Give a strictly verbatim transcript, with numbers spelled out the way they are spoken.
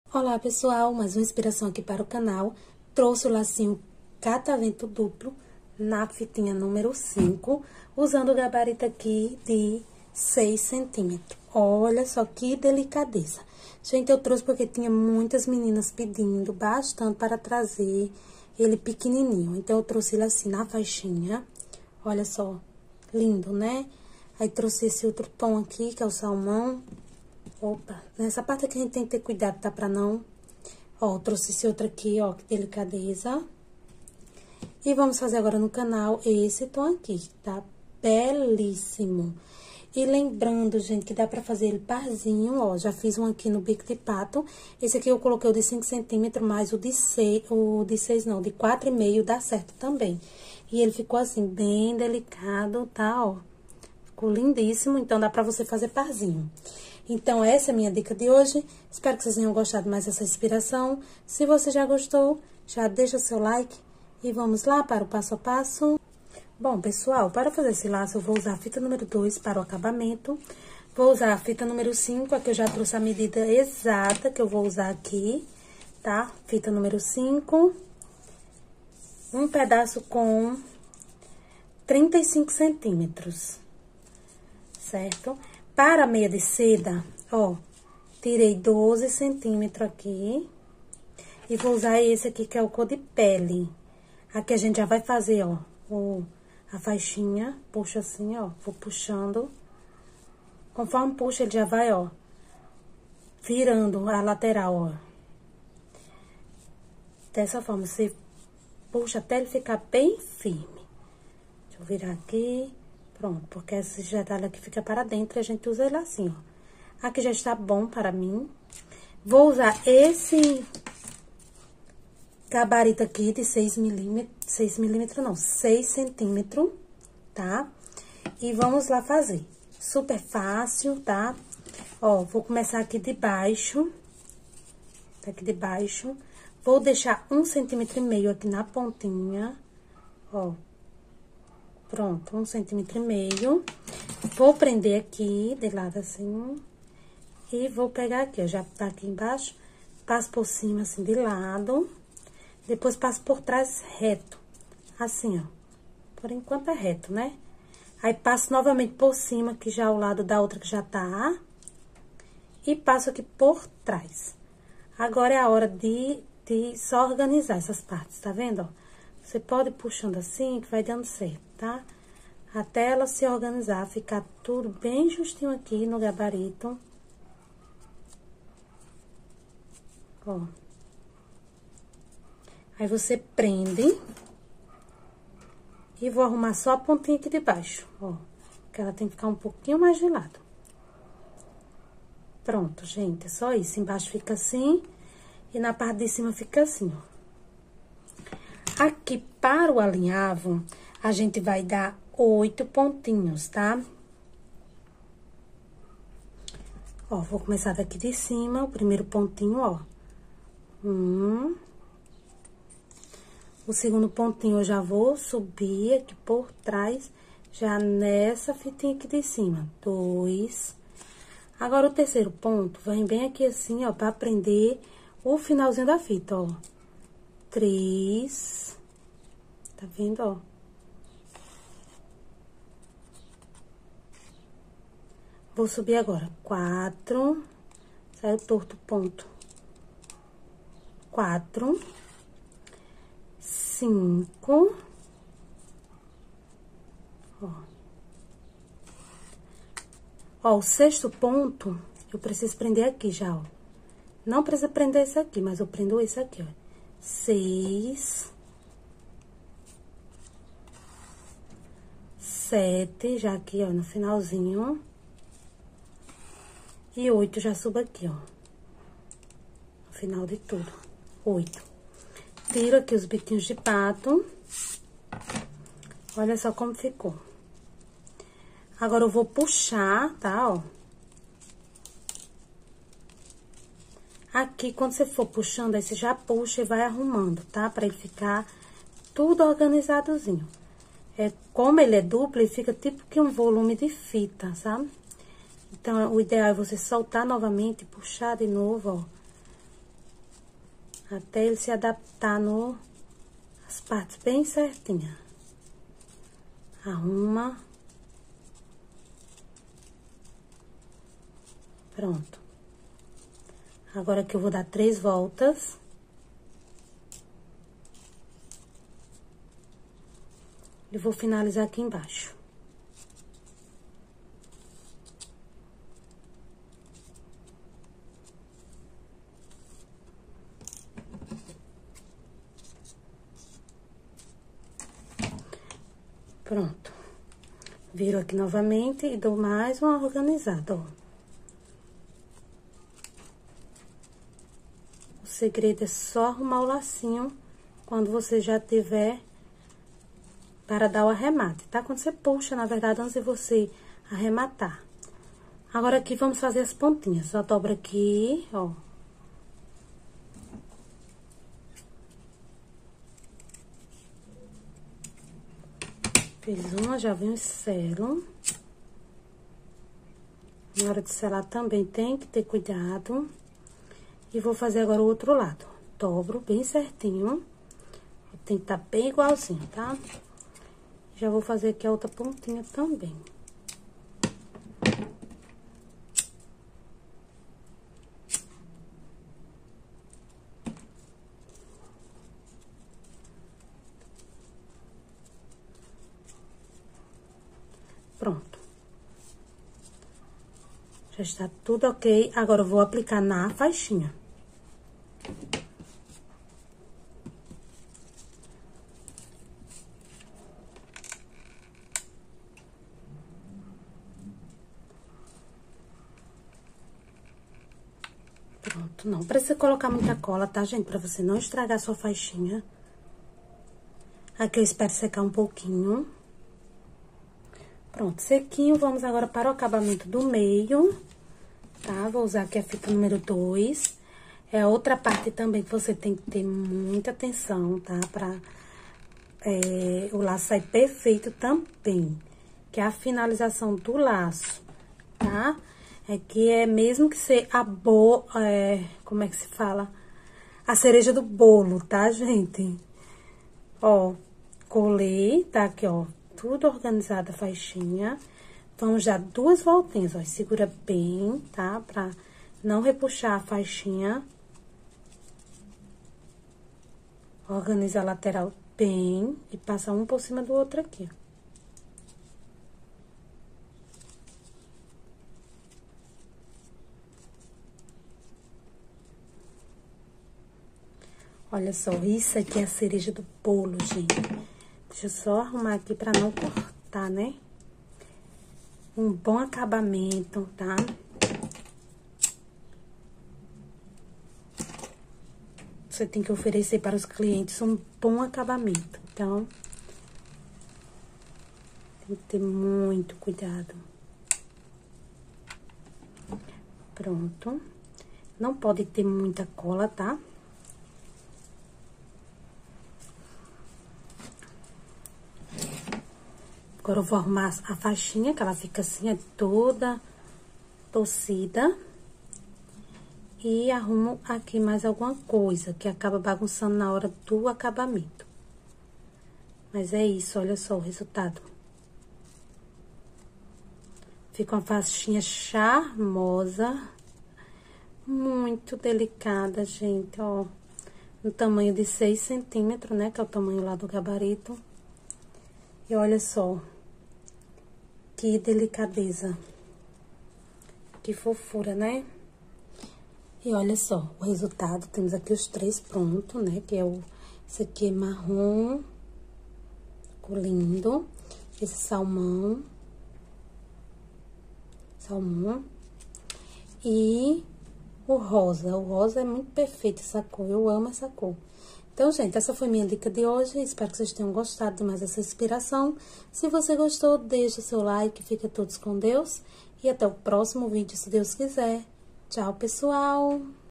Olá pessoal, mais uma inspiração aqui para o canal. Trouxe o lacinho catavento duplo na fitinha número cinco, usando o gabarito aqui de seis centímetros. Olha só que delicadeza. Gente, eu trouxe porque tinha muitas meninas pedindo bastante para trazer ele pequenininho. Então, eu trouxe ele assim na faixinha. Olha só, lindo, né? Aí, trouxe esse outro tom aqui, que é o salmão. Opa, nessa parte aqui a gente tem que ter cuidado, tá? Pra não... Ó, trouxe esse outro aqui, ó, que delicadeza. E vamos fazer agora no canal esse tom aqui, tá? Belíssimo. E lembrando, gente, que dá pra fazer ele parzinho, ó. Já fiz um aqui no bico de pato. Esse aqui eu coloquei o de cinco centímetros, mas o de seis, o de seis não, de quatro e meio dá certo também. E ele ficou assim, bem delicado, tá, ó. Ficou lindíssimo, então dá pra você fazer parzinho. Então, essa é a minha dica de hoje. Espero que vocês tenham gostado mais dessa inspiração. Se você já gostou, já deixa o seu like. E vamos lá para o passo a passo. Bom, pessoal, para fazer esse laço, eu vou usar a fita número dois para o acabamento. Vou usar a fita número cinco, aqui eu já trouxe a medida exata que eu vou usar aqui, tá? Fita número cinco. Um pedaço com trinta e cinco centímetros, certo? Para a meia de seda, ó, tirei doze centímetros aqui. E vou usar esse aqui, que é o cor de pele. Aqui a gente já vai fazer, ó, o, a faixinha, puxa assim, ó, vou puxando. Conforme puxa, ele já vai, ó, virando a lateral, ó. Dessa forma, você puxa até ele ficar bem firme. Deixa eu virar aqui. Pronto, porque esse detalhe aqui fica para dentro e a gente usa ele assim, ó. Aqui já está bom para mim. Vou usar esse gabarito aqui de seis milímetros, seis milímetros não, seis centímetros, tá? E vamos lá fazer. Super fácil, tá? Ó, vou começar aqui de baixo, aqui de baixo. Vou deixar um centímetro e meio aqui na pontinha, ó. Pronto, um centímetro e meio. Vou prender aqui, de lado assim. E vou pegar aqui, ó, já tá aqui embaixo. Passo por cima, assim, de lado. Depois, passo por trás reto. Assim, ó. Por enquanto, é reto, né? Aí, passo novamente por cima, que já é o lado da outra que já tá. E passo aqui por trás. Agora, é a hora de, de só organizar essas partes, tá vendo, ó? Você pode ir puxando assim, que vai dando certo, tá? Até ela se organizar, ficar tudo bem justinho aqui no gabarito. Ó. Aí, você prende. E vou arrumar só a pontinha aqui de baixo, ó. Porque ela tem que ficar um pouquinho mais de lado. Pronto, gente, é só isso. Embaixo fica assim, e na parte de cima fica assim, ó. Aqui, para o alinhavo, a gente vai dar oito pontinhos, tá? Ó, vou começar daqui de cima, o primeiro pontinho, ó. Um. O segundo pontinho eu já vou subir aqui por trás, já nessa fitinha aqui de cima. Dois. Agora, o terceiro ponto, vem bem aqui assim, ó, pra prender o finalzinho da fita, ó. Três. Tá vendo, ó? Vou subir agora. Quatro. Saiu torto ponto. Quatro. Cinco. Ó. Ó, o sexto ponto, eu preciso prender aqui já, ó. Não precisa prender esse aqui, mas eu prendo esse aqui, ó. Seis. Sete, já aqui, ó, no finalzinho. E oito, já subo aqui, ó. No final de tudo. Oito. Tiro aqui os biquinhos de pato. Olha só como ficou. Agora, eu vou puxar, tá, ó. Aqui, quando você for puxando, aí você já puxa e vai arrumando, tá? Pra ele ficar tudo organizadozinho. É, como ele é duplo, ele fica tipo que um volume de fita, sabe? Então, o ideal é você soltar novamente, puxar de novo, ó. Até ele se adaptar no... as partes bem certinhas. Arruma. Pronto. Agora que eu vou dar três voltas. E vou finalizar aqui embaixo. Pronto. Viro aqui novamente e dou mais uma organizada, ó. O segredo é só arrumar o lacinho quando você já tiver para dar o arremate, tá? Quando você puxa, na verdade, antes de você arrematar. Agora, aqui, vamos fazer as pontinhas. Só dobra aqui, ó. Fiz uma, já vem o selo. Na hora de selar também tem que ter cuidado. E vou fazer agora o outro lado. Dobro bem certinho. Tem que estar bem igualzinho, tá? Já vou fazer aqui a outra pontinha também. Pronto. Já está tudo ok. Agora, eu vou aplicar na faixinha. Pronto, não precisa colocar muita cola, tá, gente? Pra você não estragar a sua faixinha. Aqui eu espero secar um pouquinho. Pronto, sequinho. Vamos agora para o acabamento do meio, tá? Vou usar aqui a fita número dois. É outra parte também que você tem que ter muita atenção, tá? Pra é, o laço sair perfeito também. Que é a finalização do laço, tá? É que é mesmo que ser a bo... É, como é que se fala? A cereja do bolo, tá, gente? Ó, colei, tá aqui, ó. Tudo organizado a faixinha. Vamos dar duas voltinhas, ó. Segura bem, tá? Pra não repuxar a faixinha. Organiza a lateral bem e passa um por cima do outro aqui, ó. Olha só, isso aqui é a cereja do bolo, gente. Deixa eu só arrumar aqui pra não cortar, né? Um bom acabamento, tá? Você tem que oferecer para os clientes um bom acabamento. Então, tem que ter muito cuidado. Pronto. Não pode ter muita cola, tá? Agora, eu vou arrumar a faixinha, que ela fica assim, é toda torcida. E arrumo aqui mais alguma coisa, que acaba bagunçando na hora do acabamento. Mas é isso, olha só o resultado. Fica uma faixinha charmosa, muito delicada, gente, ó. No tamanho de seis centímetros, né, que é o tamanho lá do gabarito. E olha só, que delicadeza, que fofura, né? E olha só, o resultado, temos aqui os três prontos, né? Que é o, esse aqui é marrom, ficou lindo. Esse salmão, salmão. E o rosa, o rosa é muito perfeito essa cor, eu amo essa cor. Então, gente, essa foi minha dica de hoje. Espero que vocês tenham gostado de mais essa inspiração. Se você gostou, deixa o seu like. Fica todos com Deus. E até o próximo vídeo, se Deus quiser. Tchau, pessoal!